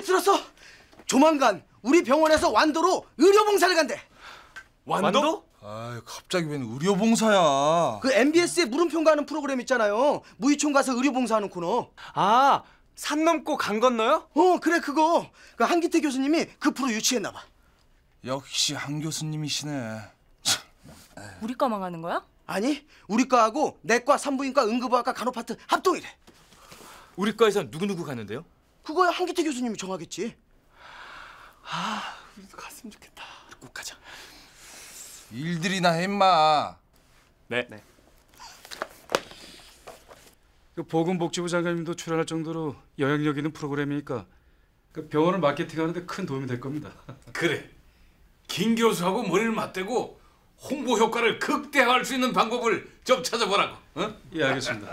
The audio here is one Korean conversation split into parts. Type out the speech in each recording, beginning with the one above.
들었어? 조만간 우리 병원에서 완도로 의료봉사를 간대. 완도? 아이, 갑자기 웬 의료봉사야? 그 MBS에 물음표 가는 프로그램 있잖아요. 무의촌 가서 의료봉사하는 코너. 아, 산 넘고 강 건너요? 그래 그거. 그 한기태 교수님이 그 프로 유치했나 봐. 역시 한 교수님이시네. 우리 과만 가는 거야? 아니 우리 과하고 내과, 산부인과, 응급의학과, 간호파트 합동이래. 우리 과에서 누구 가는데요? 그거야 한기태 교수님이 정하겠지. 우리도 갔으면 좋겠다. 꼭 가자. 일들이나 해 임마. 네. 그 보건복지부 장관님도 출연할 정도로 영향력 있는 프로그램이니까 그 병원을 마케팅하는데 큰 도움이 될 겁니다. 그래. 김 교수하고 머리를 맞대고 홍보 효과를 극대화할 수 있는 방법을 좀 찾아보라고. 어? 예, 알겠습니다.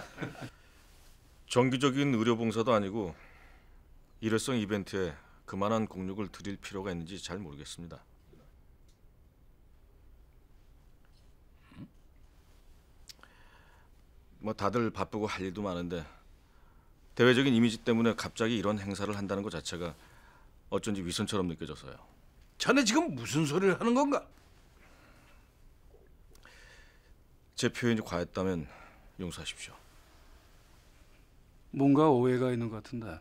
정기적인 의료봉사도 아니고 일회성 이벤트에 그만한 공력을 들일 필요가 있는지 잘 모르겠습니다. 뭐 다들 바쁘고 할 일도 많은데 대외적인 이미지 때문에 갑자기 이런 행사를 한다는 것 자체가 어쩐지 위선처럼 느껴져서요. 자네 지금 무슨 소리를 하는 건가? 제 표현이 과했다면 용서하십시오. 뭔가 오해가 있는 것 같은데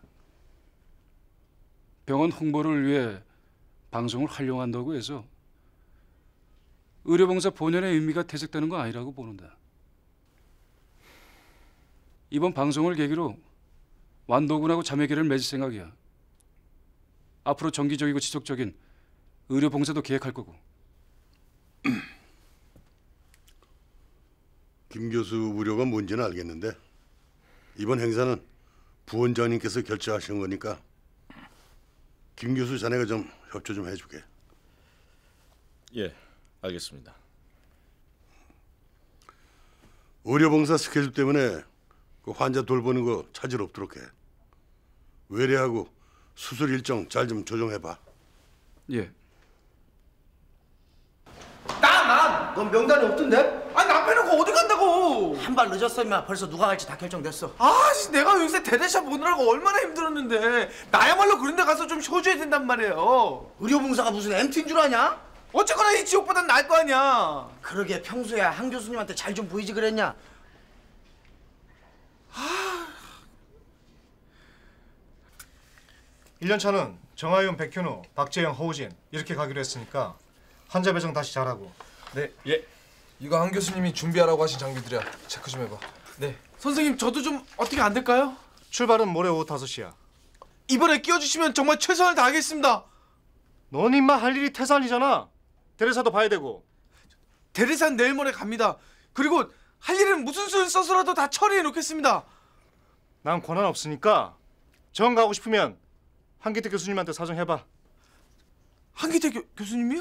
병원 홍보를 위해 방송을 활용한다고 해서 의료봉사 본연의 의미가 퇴색되는 건 아니라고 보는데 이번 방송을 계기로 완도군하고 자매기를 맺을 생각이야. 앞으로 정기적이고 지속적인 의료봉사도 계획할 거고. 김 교수 우려가 뭔지는 알겠는데 이번 행사는 부원장님께서 결정하신 거니까 김 교수 자네가 좀 협조 좀 해주게. 예, 알겠습니다. 의료봉사 스케줄 때문에 그 환자 돌보는 거 차질 없도록 해. 외래하고 수술 일정 잘 좀 조정해봐. 예. 넌 명단에 없던데? 아니 나 빼놓고 어디 간다고? 한 발 늦었어 임마. 벌써 누가 갈지 다 결정됐어. 아씨 내가 요새 대대샵 보느라고 얼마나 힘들었는데 나야말로 그런 데 가서 좀 쉬어줘야 된단 말이에요. 의료봉사가 무슨 MT인 줄 아냐? 어쨌거나 이 지옥보단 나을 거 아니야. 그러게 평소에 한 교수님한테 잘 좀 보이지 그랬냐? 1년차는 정하윤, 백현우, 박재영, 허우진 이렇게 가기로 했으니까 환자 배정 다시 잘하고. 네. 예. 이거 한 교수님이 준비하라고 하신 장비들이야. 체크 좀 해봐. 네. 선생님 저도 좀 어떻게 안 될까요? 출발은 모레 오후 5시야. 이번에 끼워주시면 정말 최선을 다하겠습니다. 넌 임마 할 일이 태산이잖아. 대리사도 봐야 되고. 대리산 내일 모레 갑니다. 그리고 할 일은 무슨 수를 써서라도 다 처리해 놓겠습니다. 난 권한 없으니까 정 가고 싶으면 한기태 교수님한테 사정해봐. 한기태 교수님이요?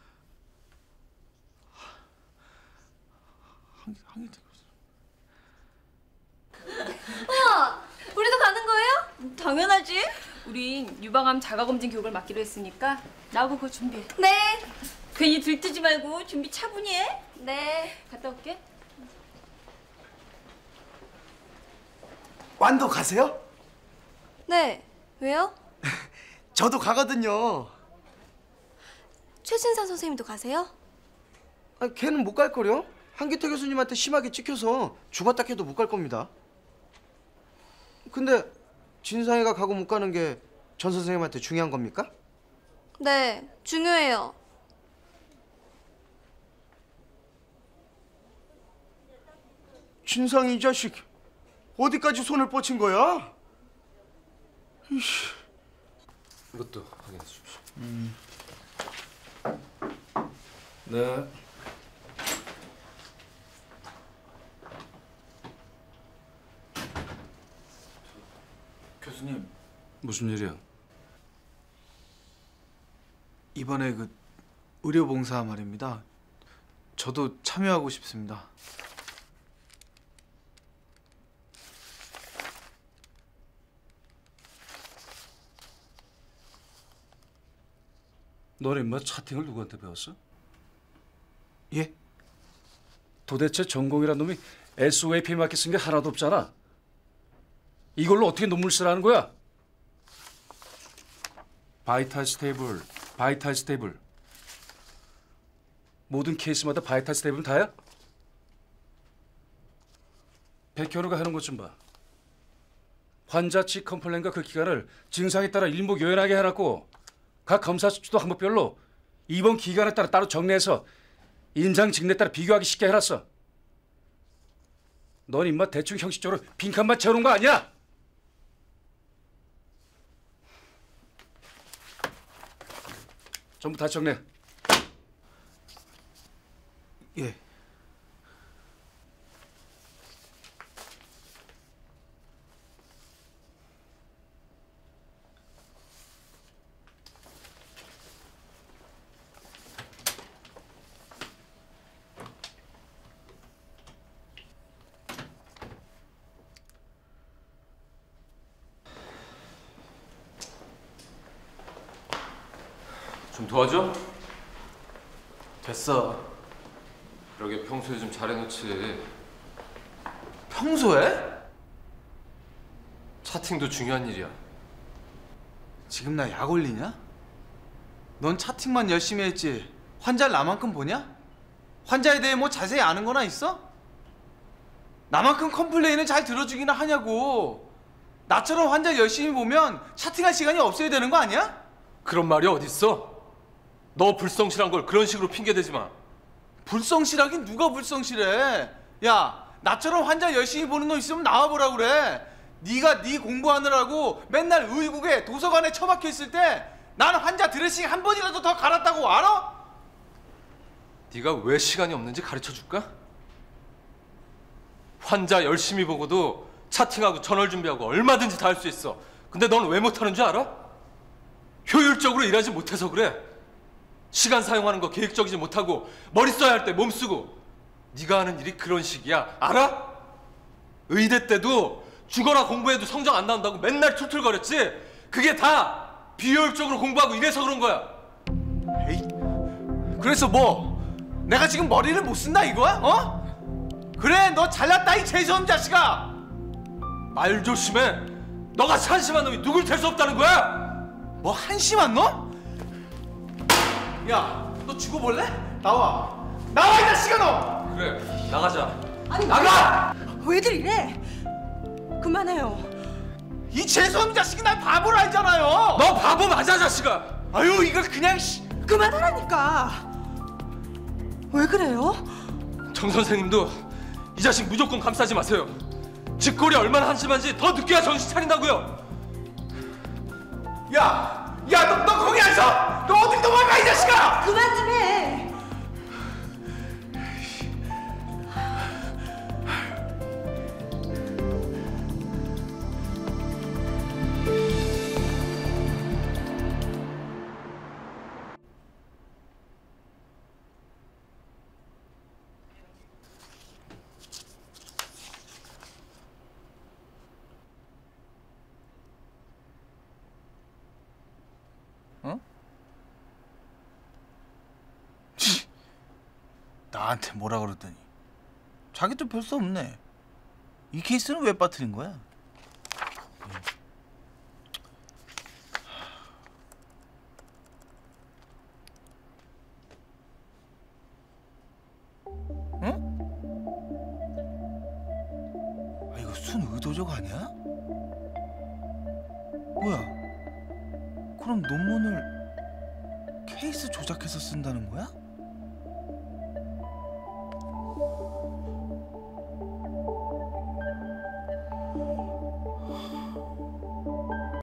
한기태 교수님. 우와! 우리도 가는 거예요? 당연하지. 우린 유방암 자가검진 교육을 맡기로 했으니까 나하고 그거 준비해. 네. 괜히 들뜨지 말고 준비 차분히 해. 네. 갔다 올게. 완도 가세요? 네. 왜요? 저도 가거든요. 최진상 선생님도 가세요? 걔는 못 갈 거려. 한기태 교수님한테 심하게 찍혀서 죽었다 해도 못 갈 겁니다. 근데 진상이가 가고 못 가는 게 전 선생님한테 중요한 겁니까? 네. 중요해요. 진상이 이 자식 어디까지 손을 뻗친 거야? 이씨. 이것도 확인해 주십시오. 네. 교수님 무슨 일이야? 이번에 그 의료봉사 말입니다. 저도 참여하고 싶습니다. 너는 인마 차팅을 누구한테 배웠어? 예? 도대체 전공이란 놈이 SOAP 맞게 쓴 게 하나도 없잖아. 이걸로 어떻게 논문 쓰라는 거야? 바이탈 스테이블. 모든 케이스마다 바이탈 스테이블은 다야? 백현우가 하는 것 좀 봐. 환자 측 컴플레인과 그 기간을 증상에 따라 일목요연하게 해놨고 각 검사 수치도 항목별로 입원 기간에 따라 따로 정리해서 임상 직내에 따라 비교하기 쉽게 해놨어. 넌 임마 대충 형식적으로 빈칸만 채워놓은 거 아니야? 전부 다 정리해. 예. 좀 도와줘? 됐어. 그러게 평소에 좀 잘해놓지. 평소에? 차팅도 중요한 일이야. 지금 나 약 올리냐? 넌 차팅만 열심히 했지 환자를 나만큼 보냐? 환자에 대해 뭐 자세히 아는 거나 있어? 나만큼 컴플레인을 잘 들어주기나 하냐고. 나처럼 환자 열심히 보면 차팅할 시간이 없어야 되는 거 아니야? 그런 말이 어딨어? 너 불성실한 걸 그런 식으로 핑계대지 마. 불성실하긴 누가 불성실해. 야, 나처럼 환자 열심히 보는 놈 있으면 나와보라 그래. 네가 네 공부하느라고 맨날 의국에 도서관에 처박혀 있을 때 나는 환자 드레싱 한 번이라도 더 갈았다고 알아? 네가 왜 시간이 없는지 가르쳐줄까? 환자 열심히 보고도 차팅하고 전월 준비하고 얼마든지 다 할 수 있어. 근데 넌 왜 못하는 줄 알아? 효율적으로 일하지 못해서 그래. 시간 사용하는 거 계획적이지 못하고 머리 써야 할 때 몸 쓰고. 네가 하는 일이 그런 식이야. 알아? 의대 때도 죽어라 공부해도 성적 안 나온다고 맨날 툴툴거렸지? 그게 다 비효율적으로 공부하고 이래서 그런 거야. 에이, 그래서 뭐? 내가 지금 머리를 못 쓴다 이거야? 어? 그래, 너 잘났다 이 재수없는 자식아. 말 조심해. 너같이 한심한 놈이 누굴 될 수 없다는 거야? 뭐 한심한 놈? 야, 너 죽어볼래? 나와 이 자식아 너! 그래, 나가자. 아니 나가! 왜들 이래? 그만해요. 이 재수없는 자식이 날 바보로 알잖아요. 너 바보 맞아, 자식아. 아유, 이걸 그냥 그만하라니까. 왜 그래요? 정 선생님도 이 자식 무조건 감싸지 마세요. 직골이 얼마나 한심한지 더 느껴야 정신 차린다고요. 야, 너 거기 안 서! 너 어딜 도망가 이 자식아! 그만 좀 해. 나한테 뭐라 그러더니 자기도 별 수 없네. 이 케이스는 왜 빠뜨린 거야? 응? 아, 이거 순 의도적 아니야? 뭐야? 그럼 논문을 케이스 조작해서 쓴다는 거야?